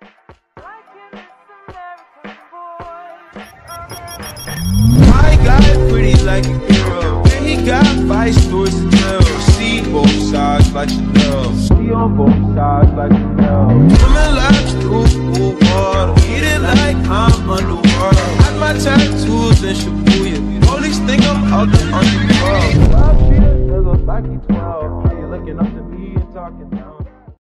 My guy pretty like a hero. Yeah, he got 5 stories to tell. See both sides like Chanel. See on both sides like Chanel. Swimming laps through cool water. Eating like I'm underwater. Had my tattoos in Shibuya. Police think I'm out the underworld. 5 feet, niggas like he 12. They looking up to me and talking.